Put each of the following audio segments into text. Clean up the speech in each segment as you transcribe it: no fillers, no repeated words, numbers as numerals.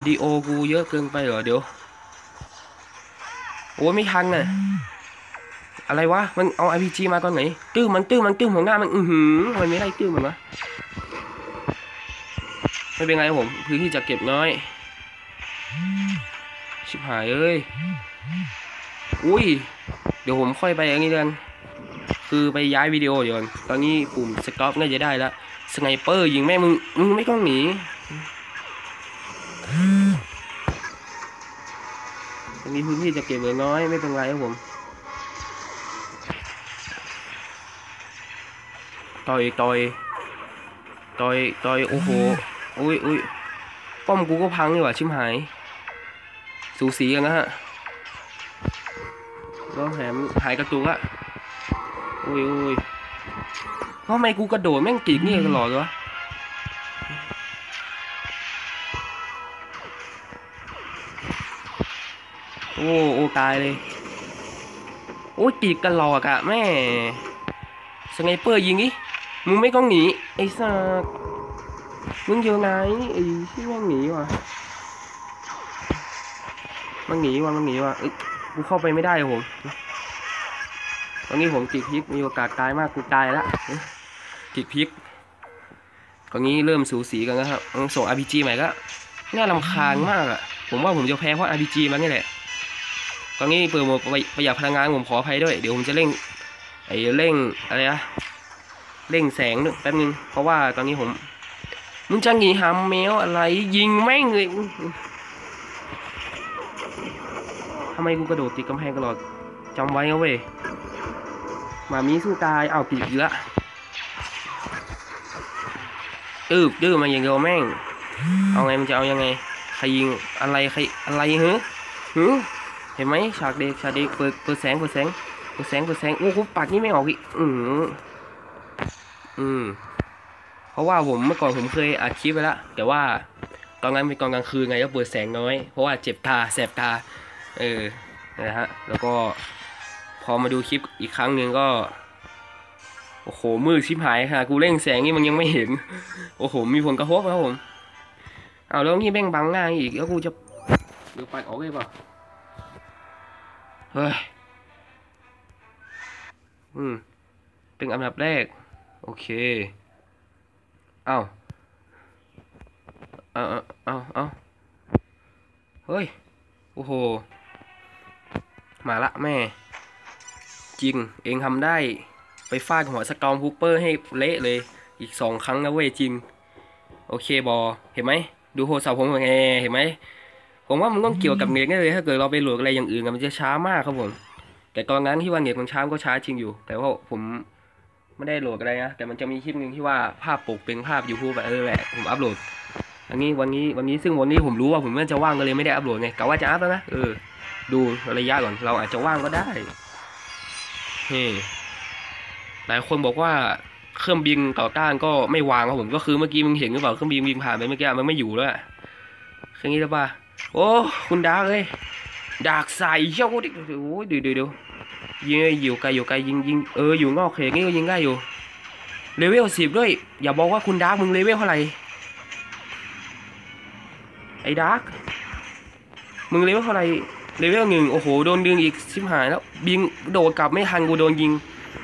ดีโอกูเยอะเกินไปเหรอเดี๋ยวโอ้ยไม่ทันน่ะอะไรวะมันเอา RPG มาตอนไหนตื้มหัวหน้ามันมันไม่ได้ตื้มมันวะไม่เป็นไรผมพื้นที่จะเก็บน้อยชิบหายเอ้ยอุ้ยเดี๋ยวผมค่อยไปอย่างนี้กันคือไปย้ายวิดีโอเดี๋ยวตอนนี้ปุ่มสต็อปน่าจะได้แล้วสไนเปอร์ยิงแม่มึงไม่ต้องหนีตรงนี้พื้นที่จะเก็บเหลือน้อยไม่เป็นไรครับผมต่อยโอ้โหอุ้ยป้อมกูก็พังนี่หว่าชิมหายสูสีกันนะฮะแล้วแถมหายกระตุกอะอุ้ยทำไมกูกระโดดแม่งกีกนี่ตลอดวะโอ้ตายเลยโอ้ยกีกกันหลอกอะแม่สไนเปอร์ยิงดิมึงไม่ต้องหนีไอ้สัสมึงอยู่ไหนไอ้ที่แม่งหนีว่ะมันหนีว่ะกูเข้าไปไม่ได้ผมตอนนี้ผมกีกพิกมีโอกาสตายมากกูตายละกีกพิกตอนนี้เริ่มสูสีกันแล้วครับส่ง RPG ใหม่ก็น่ารำคาญมากอะผมว่าผมจะแพ้เพราะ RPG มันนี่แหละตอนนี้เปิดโหมดประหยัดพลังงานผมขออภัยด้วยเดี๋ยวผมจะเร่งอะไรนะเร่งแสงด้วยแป๊บนึงเพราะว่าตอนนี้มึงจะหนีหามแมวอะไรยิงแม่งเลยทำไมกูกระโดดติดกำแพงตลอดจำไว้นะเว้ยมามีสู้ตายเอาปีกเยอะดื้อมาอย่างเดียวแม่งเอาไงมันจะเอายังไงใครยิงอะไรหือเห็นไหมฉากเด็กเปิดแสงโอ้โหปัดนี่ไม่ออกอีกเพราะว่าเมื่อก่อนผมเคยอัดคลิปไปแล้วแต่ว่าตอนนั้นเป็นตอนกลางคืนไงก็เปิดแสงน้อยเพราะว่าเจ็บตาแสบตานะฮะแล้วก็พอมาดูคลิปอีกครั้งหนึ่งก็โอ้โหมืดชิบหายค่ะกูเร่งแสงนี่มันยังไม่เห็นโอ้โหมีผลกระทบครับผมเอาแล้วนี่แม่งบังหน้าอีกแล้วกูจะเดี๋ยวไปออกเลยเปล่าเฮ้ยเป็นอันดับแรกโอเคเอาเฮ้ยโอ้โหมาละแม่จริงเองทำได้ไปฟาดหัวสกอมฮูเปอร์ให้เละเลยอีก2 ครั้งนะเว้ยจริงโอเคบอเห็นไหมดูโทรศัพท์ผมไงเห็นไหมผมว่ามันต้องเกี่ยวกับเน็ตเลยถ้าเกิดเราไปโหลดอะไรอย่างอื่นมันจะช้ามากครับผมแต่ตอนนั้นที่ว่าเน็ตมันช้าก็ช้าจริงอยู่แต่ว่าผมไม่ได้โหลดอะไรนะแต่มันจะมีคลิปหนึ่งที่ว่าภาพปกเป็นภาพ YouTube แบบแหละผมอัพโหลดอันนี้วันนี้ซึ่งวันนี้ผมรู้ว่าผมไม่จะว่างก็เลยไม่ได้อัพโหลดไงกะว่าจะอัพแล้วนะดูระยะก่อนเราอาจจะว่างก็ได้หลายคนบอกว่าเครื่องบินต่อต้านก็ไม่วางครับผมก็คือเมื่อกี้มึงเห็นหรือเปล่าเครื่องบินวิ่งผ่านไปเมื่อกี้มันไม่อยู่แล้วแค่นี้แล้วป่ะโอ้คุณดาร์กเลยดาร์กใส่เช่าดิโอ้ยเดี๋ยวยิงอยู่ไกลยิงอยู่นอกเขตนี่ก็ยิงได้อยู่เลเวล10ด้วยอย่าบอกว่าคุณดาร์กมึงเลเวลเท่าไหร่ไอ้ดาร์กมึงเลเวลเท่าไหร่เลเวล1โอ้โหโดนดึงอีกชิบหายแล้วบิงโดดกลับไม่ทันกูโดนยิง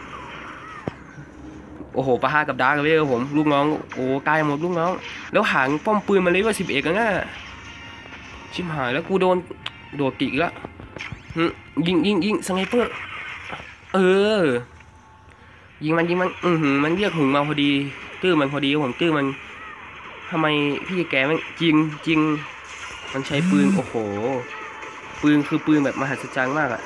โอ้โหปะทะกับดาร์กเลยผมลูกน้องโอ้ตายหมดลูกน้องแล้วหางป้อมปืนมาเลเวล11กันน่ะชิบหายแล้วกูโดดกิกแล้วยิงสไนเปอร์ยิงมันมันเรียกหึงมาพอดีตื้อมันพอดีผมตื้อมันทำไมพี่แกมันจริงมันใช้ปืนโอ้โหปืนคือปืนแบบมหัศจรรย์มากอะ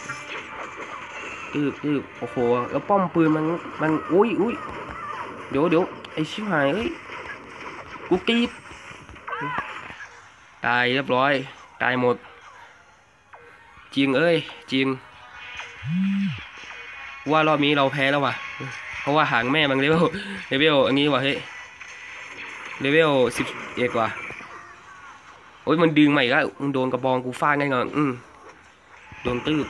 โอ้โหแล้วป้อมปืนมันอุ้ยเดี๋ยวไอชิบหายเอ้ยกูกีดตายเรียบร้อยตายหมดจริงว่ารอบนี้เราแพ้แล้วว่ะเพราะว่าหางแม่มันเลเวลอันนี้ว่ะเฮ้ยเลเวล11ว่ะโอ้ยมันดึงใหม่แล้วมึงโดนกระบองกูฟาดแน่นอนโดนตื้บ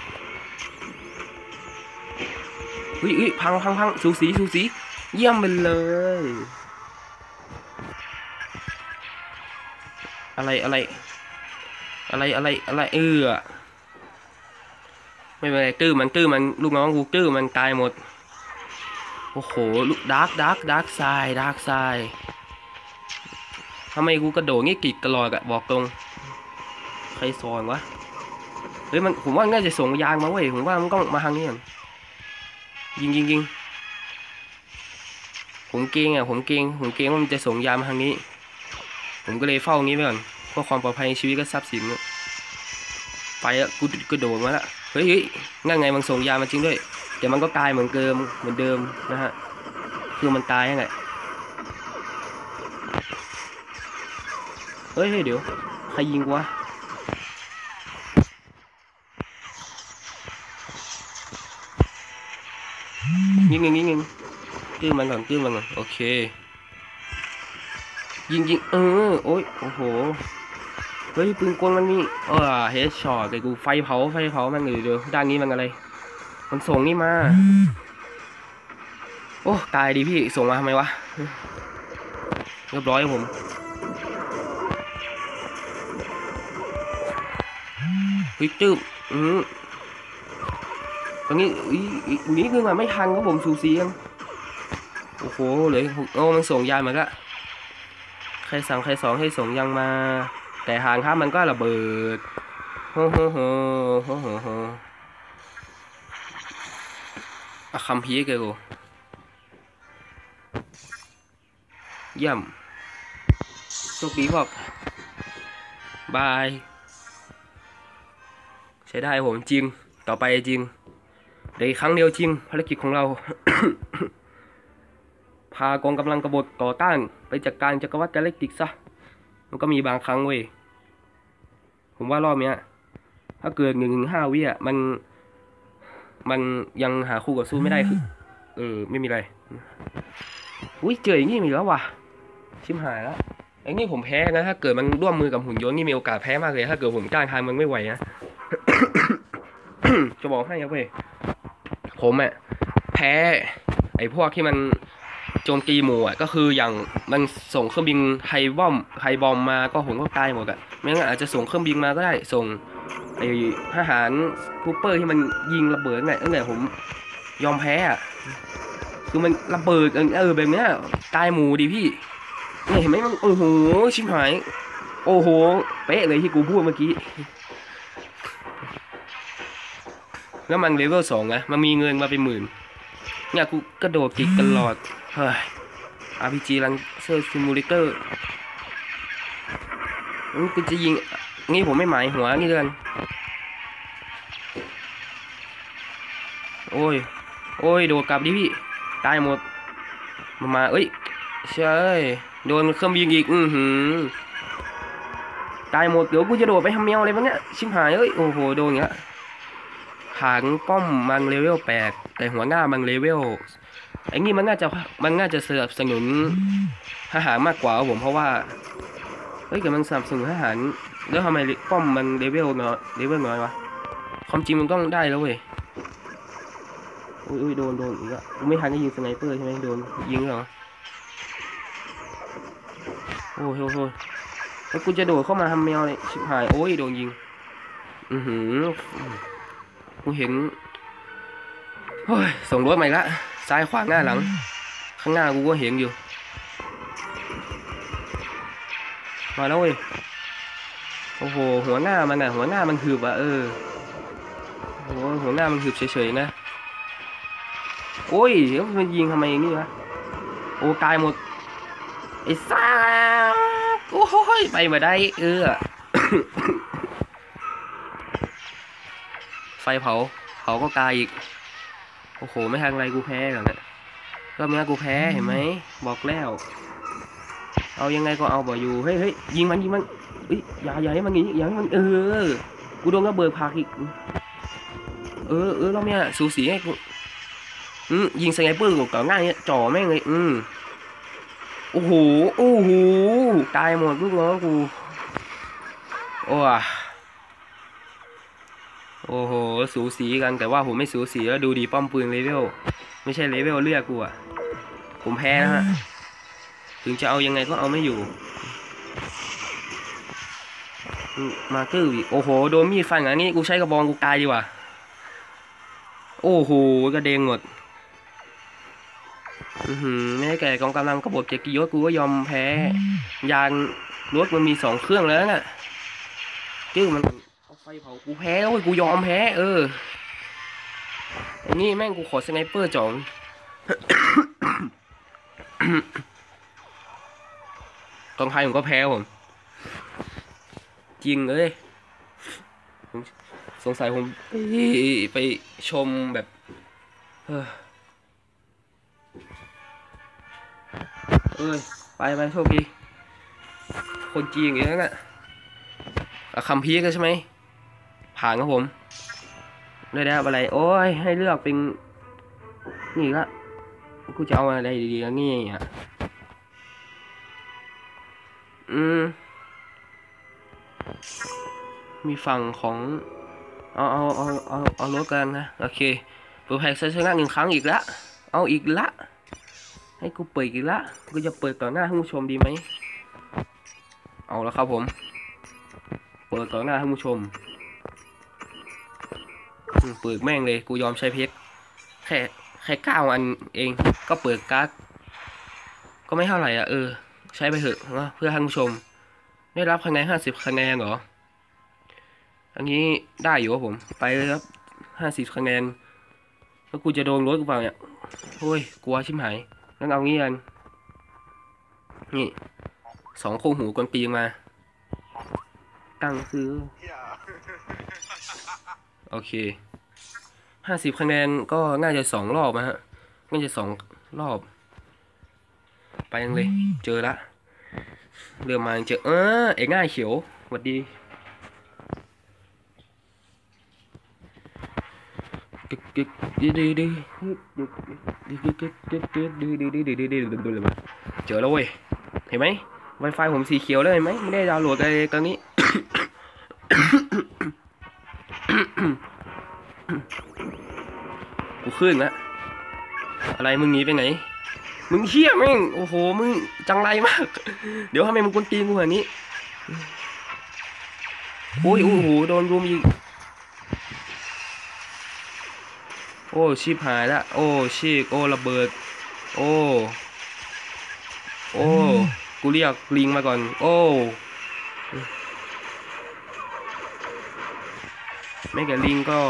พังสูสีเยี่ยมไปเลยอะไรอะไรอะไรไม่เป็นไรตื้อมันลูกน้องกูตื้อมันตายหมดโอ้โหลูกดาร์กไซด์ทำไมกูกระโดดงี้กิกตลอดอะบอกตรงใครสอนวะเฮ้ยมันผมว่าน่าจะส่งยางมาเว้ยผมว่ามันต้องมาทางนี้ก่อนยิงผมเกรงว่ามันจะส่งยางมาทางนี้ผมก็เลยเฝ้างี้ไปก่อนเพื่อความปลอดภัยในชีวิตและทรัพย์สินไปอะกูกระโดดมาละเฮ้ยงั้นไงมันส่งยามาจริงด้วยแต่มันก็ตายเหมือนเดิมนะฮะคือมันตายยังไงเฮ้ยเดี๋ยวใครยิงวะยิงตื้อมันก่อนโอเคยิงโอ้ยโอ้โหเฮ้ยปืนกลมันมีเฮดช็อตแต่กูไฟเผามันเดี๋ยวด้านนี้มันอะไรมันส่งนี่มาโอ้ตายดิพี่ส่งมาทำไมวะเรียบร้อยผมเฮ้ยจื้อตรงนี้นี่คือมันไม่ทันครับผมสูสียังโอ้โหเลยมันส่งยานมาละใครสั่งใครสองให้ส่งยังมาแต่หางครับมันก็ระเบิดโฮอะคัมภีร์เกกูเยี่ยมโชคดีพวกบายใช้ได้ผมจริงต่อไปจริงเดี๋ยวครั้งเดียวจริงภารกิจของเรา พากองกำลังกบฏต่อต้านไปจัดการจักรวรรดิกาแล็กติกซะมันก็มีบางครั้งเว้ยผมว่ารอบเนี้ยถ้าเกิด1-5 วิมันยังหาคู่กับสู้ไม่ได้คือไม่มีอะไรอุ้ยเจออย่างนี้มีแล้วว่ะชิมหายแล้วไอ้นี่ผมแพ้นะถ้าเกิดมันร่วมมือกับหุ่นยนต์นี่มีโอกาสแพ้มากเลยถ้าเกิดผมจ้างทางมันไม่ไหวนะ จะบอกให้ครับเว้ยผมแพ้ไอ้พวกที่มันโจมตีหมู่ก็คืออย่างมันส่งเครื่องบินไฮบอมมาก็ผมก็ตายหมดไม่งั้นอาจจะส่งเครื่องบินมาก็ได้ส่งไอ้ทหารคูเปอร์ที่มันยิงระเบิดไงตั้งแต่ผมยอมแพ้คือมันระเบิดแบบนี้ตายหมู่ดิพี่เห็นไหมมันโอ้โหชิบหายโอ้โหเป๊ะเลยที่กูพูดเมื่อกี้แล้วมันเลเวล2นะมันมีเงินมาเป็น10,000เนี่ยกูกระโดดกิกตลอดเฮ้ย RPG Lancer Simulator กูจะยิงงี้ผมไม่หมายหัวนี่เดือนโอ้ยโดดกลับดิพี่ตายหมดมาเอ้ยใช่โดนเครื่องบินอีกตายหมดเดี๋ยวกูจะโดดไปทำแมวอะไรวะเนี่ยชิบหายเอ้ยโอ้โหโดนอย่างเงี้ยหางป้อมมันเลเวล8แต่หัวหน้ามันเลเวลไอ้นี่มันน่าจะสนับสนุนทหารมากกว่าผมเพราะว่าเฮ้ยแต่มันสนับสนุนทหารแล้วทำไมป้อมมันเลเวลน้อยวะความจริงมันต้องได้แล้วเว้ยอุ้ยโดนอีกอะกูไม่ทันได้ยิงสไนเปอร์ใช่ไหมโดนยิงเหรอโอ้โหแล้วกูจะโดดเข้ามาทำแมวเลยชิบหายโอ้ยโดนยิงกูเห็นเฮ้ยส่งรถใหม่ละซ้ายขวาหน้าหลังข้างหน้ากูก็เห็นอยู่มาแล้วเว้ยโอ้โหหัวหน้ามันหืบโอ้หัวหน้ามันหืบเฉยๆนะโอ้ยแล้วมันยิงทำไมนี่วะโอ้ตายหมดไอ้ซ่าโอ้ยไปมาได้ไฟเผาก็ตายอีกโอ้โหไม่ทางไรกูแพ้แล้วเนี่ยรอบนี้กูแพ้เห็นไหมบอกแล้วเอายังไงก็เอาบ่อยู่เฮ้ยยิงมันอย่าให้มันหนีอย่าให้มันกูโดนระเบิดพักอีกรอบนี้สูสีให้กูยิงสไนเปอร์กับง่ายเนี่ยจ่อแม่งเลยโอ้โหตายหมดลูกน้องกูโอ้โหสูสีกันแต่ว่าผมไม่สูสีแล้วดูดีป้อมปืนเลเวลไม่ใช่เลเวลเลือกกูผมแพ้นะฮะถึงจะเอายังไงก็เอาไม่อยู่มาเกอร์อีกโอ้โหโดนมีดฟันอย่างนี้กูใช้กระบองกูตายดีกว่าโอ้โหกระเด็นหมดไม่ได้แก่กองกำลังกบฏเกียรติยศกูก็ยอมแพ้ยานรถมันมี2 เครื่องแล้วน่ะจื้อมันเอาไฟเผากูแพ้แล้วกูยอมแพ้อันนี้แม่งกูขอสไนเปอร์จ่อง กองไทยผมก็แพ้ผมจริงเลยสงสัยผมไปชมแบบไปโชคดีคนจีนอย่างนั้นน่ะคัมภีร์กันใช่ไหมผ่านครับผมได้อะไรโอ้ยให้เลือกเป็นนี่ละกูจะเอาอะไรดีๆนี่อ่ะมีฝั่งของเอารถกันนะโอเคเปิดแพ็กชนะ1 ครั้งอีกละเอาอีกละให้กูเปิดอีกละกูจะเปิดต่อหน้าท่านผู้ชมดีไหมเอาแล้วครับผมเปิดต่อหน้าท่านผู้ชมเปิดแม่งเลยกูยอมใช้เพชรแค่9 อันเองก็เปิดการ์ดก็ไม่เท่าไหร่อ่ะใช้ไปเถอะนะเพื่อท่านผู้ชมได้รับคะแนน50 คะแนนเหรออันนี้ได้อยู่ครับผมไปเลยครับ50 คะแนนแล้วกูจะโดนรถกูเปล่าเนี่ยโอ้ยกลัวชิบหายงั้นเอางี้กันนี่2 คู่หูกวนตีมาตั้งซื้อโอเค50 คะแนนก็น่าจะ2 รอบนะฮะน่าจะ2 รอบไปยังเลยเจอละเรือมาเจอเอ็ง่ายเขียวสวัสดีเจอแล้วเว้ยเห็นไหม Wi-Fi ผมสีเขียวเลยเห็นไหมไม่ได้ดาวน์โหลดอะไรตอนนี้ กูขึ้นละอะไรมึงหนีไปไหนมึงเหี้ยแม่งโอ้โหมึงจังไรมากเดี๋ยวทำไมมึงกวนตีนกูแบบนี้โอ้ยโอ้โหโดนรุมอีกโอ้ชิบหายละโอ้ชิกโอ้ระเบิดโอ้กูเรียกลิงมาก่อนโอ้ไม่แก่ลิงก็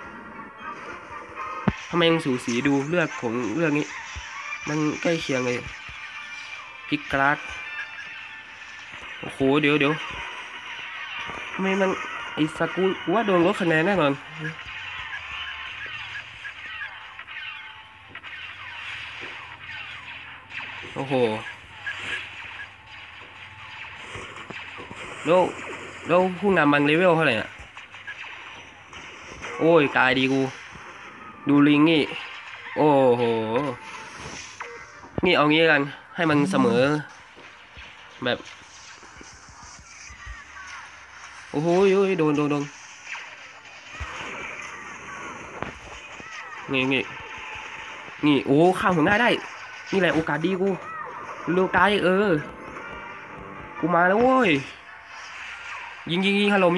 ทำไมมันสูสีดูเลือดของเรื่องนี้มันใกล้เคียงเลยพิกกราดโอ้โหเดี๋ยวทำไมมันไอ้สกูว่าโดนลดคะแนนแน่นอนโอ้โหแล้วผู้นำมันเลเวลเท่าไหร่อ่ะโอ้ยตายดีกูดูลิงนี่โอ้โหนี่เอางี้กันให้มันเสมอแบบโอ้โหโดนนี่โอ้ข้ามหัวหน้าได้นี่แหละโอกาสดีกูโลกายกูมาแล้วโว้ยยิงถล่ม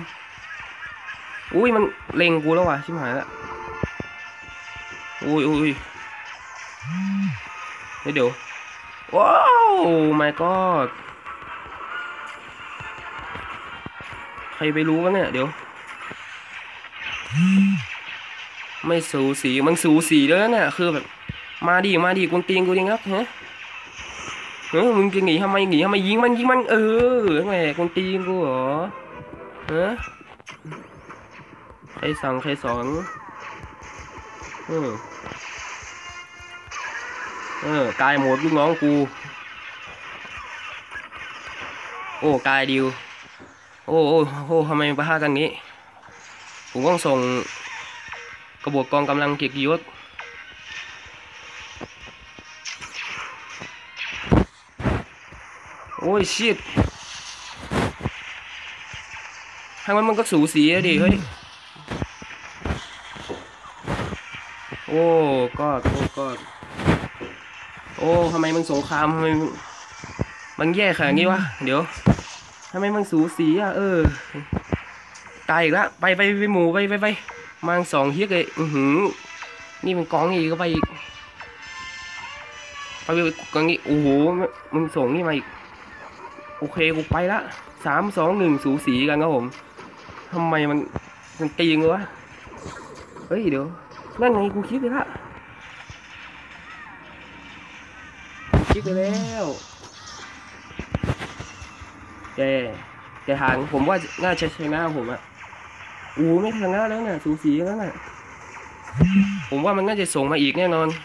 อุ้ยมันเล็งกูแล้วว่ะชิบหายละอุ้ยเดี๋ยวว้าว my god ใครไปรู้วะเนี่ยเดี๋ยวไม่สูสีมันสูสีแล้วเนี่ยคือแบบมาดิกวนตีนกูจริงครับฮะมึงจะหนีทำไมยิงมันแหมกวนตีนกูเหรอฮะใครสั่งใครสอนกายหมดลูกน้องกูโอ้กายดิวโอ้ทำไมมาฆ่ากันนี้ผมต้องส่งกระบวนกองกำลังเกียรติยศโอ้ยชิดทางมันก็สูสีดิเฮ้ยโอ้ก็โอ้ทำไมมันสงครามทำไมมันแย่ขนาดนี้วะเดี๋ยวำไมมันสูสีอ่ะตายอีกแล้วไปหมูไปมังสองเฮียเลยนี่มันกองอีกก็ไปอีกไปกองนี้โอ้โหมึงส่งนี่มาอีกโอเคกูไปละ3-2-1สูสีกันครับผมทำไมมันตีงวะเฮ้ยเดี๋ยวนั่นไงกูคิดไปละคิดไปแล้วแต่ห่างผมว่าน่าจะชนะผมอะไม่ชนะแล้วน่ะสูสีแล้วน่ะผมว่ามันน่าจะส่งมาอีกแน่นอน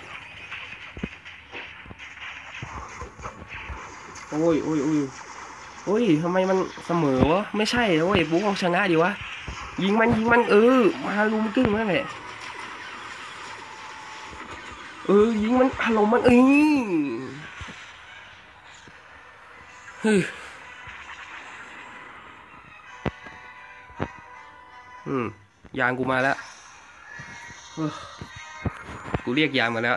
โอ้ยทำไมมันเสมอวะไม่ใช่แล้วเว้ยบุ๊กเอาชนะดีวะยิงมันมาลุมกึ่งนั่นแหละยิงมันถล่มมันยางกูมาแล้วกูเรียกยางมาแล้ว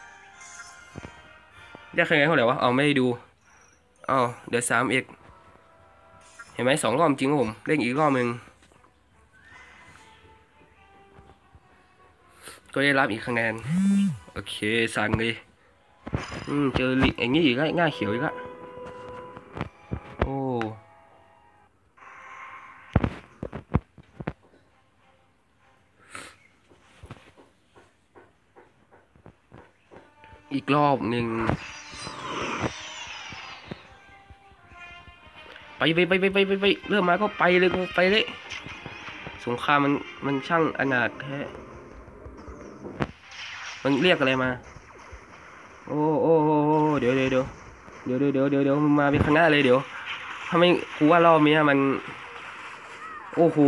ได้คะแนนเท่าไหร่วะไม่ได้ดูเดี๋ยว3 เอกเห็นไหม2 รอบจริงครับผมเล่นอีกรอบนึงก็ได้รับอีกคะแนนโอเคสั่งเลยเจอลิอย่างนี้อีกแล้วง่ายเขียวอีกแล้วอีกรอบหนึ่งไปเริ่มมาก็ไปเลยสงครามมันช่างอนาถแท้มันเรียกอะไรมาโอ้เดี๋ยวมันมาเป็นคณะเลยเดี๋ยวทำไมกูว่ารอบนี้มันโอ้โห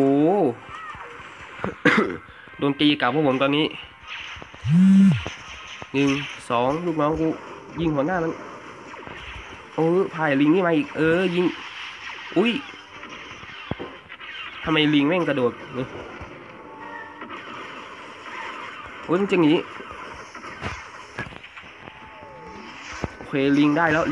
โดนตีกลับพวกผมตอนนี้1-2ลูกน้องกูยิงหัวหน้ามันพายลิงนี่มาอีกยิงอุ้ยทำไมลิงแม่งกระโดดมันจะหนีโอเคลิงได้แล้ว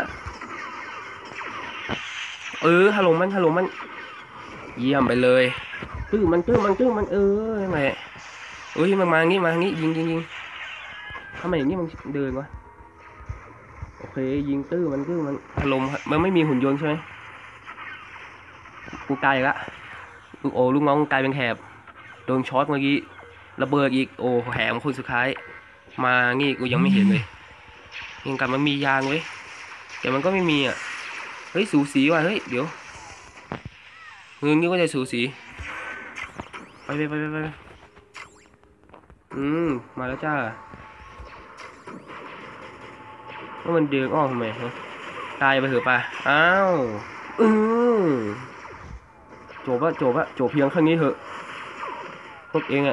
ถล่มมันเยี่ยมไปเลยตื้อมันยังไงมันมางี้ยิงทำไมอย่างนี้มันเดินวะโอเคยิงตื้อมันถล่มมันไม่มีหุ่นยนต์ใช่ไหมกูกลายละลูกน้องกลายเป็นแถบโดนช็อตเมื่อกี้ระเบิดอีกแถมคนสุดท้ายมางี้กูยังไม่เห็นเลยยังกันมันมียางไว้แต่มันก็ไม่มีอ่ะเฮ้ยสูสีว่ะเฮ้ยเดี๋ยวนี่ก็จะสูสีไปมาแล้วจ้าว่ามันเดินอ้อมทำไมฮะตายไปเถอะป่ะจบเพียงแค่นี้เถอะพวกเองอ่ะ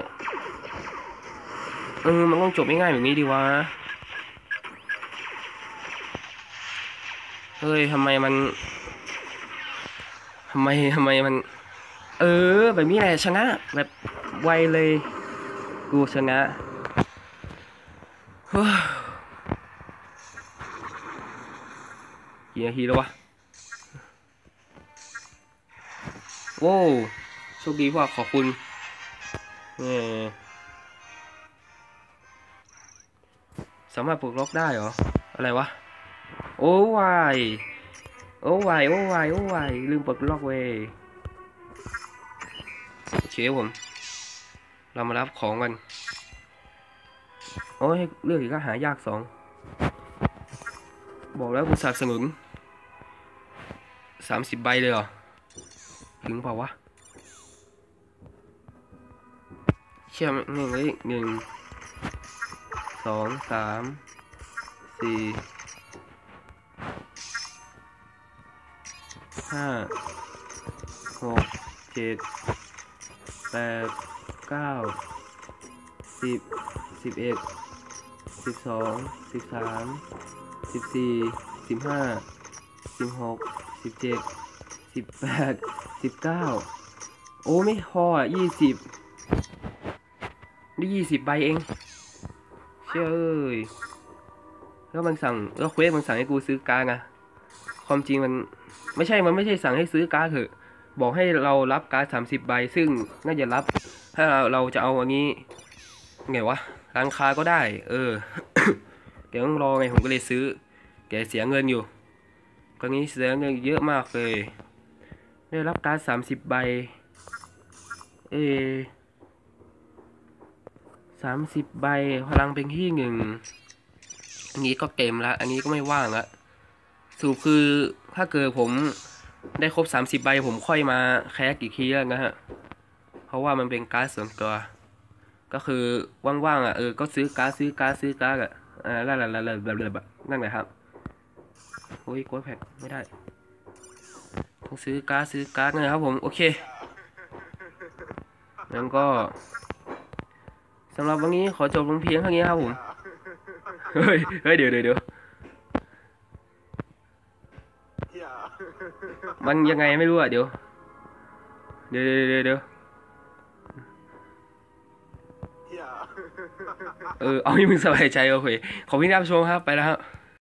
มันต้องจบง่ายๆแบบนี้ดีวะเฮ้ยทำไมมันแบบนี้แหละชนะแบบไวเลยกูชนะกี่นาทีแล้ววะโว้โชคดีว่าขอบคุณสามารถปลดล็อกได้เหรออะไรวะวายลืมปลดล็อกเว้ยโอเคผมเรามารับของกันเลือกอีกก็หายาก2บอกแล้วกูสนับสนุน30 ใบเลยเหรอถึงเปล่าวะเชื่อมเลย1 2 3 4 5 6 7 8 9 10 11 12 13 14 15 16 17 18 19ไม่พอ20ได้20 ใบเองเชื่อแล้วมันสั่งแล้วเควสมันสั่งให้กูซื้อการ์ดนะความจริงมันไม่ใช่มันไม่ใช่สั่งให้ซื้อการ์ดเถอะบอกให้เรารับการ์ด30 ใบซึ่งน่าจะรับถ้าเราจะเอาอันนี้ไงวะร้านค้าก็ได้แกต้องรอไงผมก็เลยซื้อแกเสียเงินอยู่ครั้งนี้เสียเงินเยอะมากเลยได้รับการ์ด30 ใบเอ30 ใบพลังเป็นที่1อันนี้ก็เต็มละอันนี้ก็ไม่ว่างละสรุปคือถ้าเกิดผมได้ครบ30 ใบผมค่อยมาแคสอีกทีแล้วนะฮะเพราะว่ามันเป็นการ์ดส่วนตัวก็คือว่างๆก็ซื้อการ์ดนั่นแหละนั่นแหละครับโอ้ยกดแพ็กไม่ได้ต้องซื้อการ์ดนะครับผมโอเคงั้นก็สำหรับวันนี้ขอจบลงเพียงเท่านี้ครับผมเฮ้ยเดี๋ยวมันยังไงไม่รู้เดี๋ยวเอาให้มึงสบายใจโอเคขอบคุณที่รับชมครับไปแล้วครับ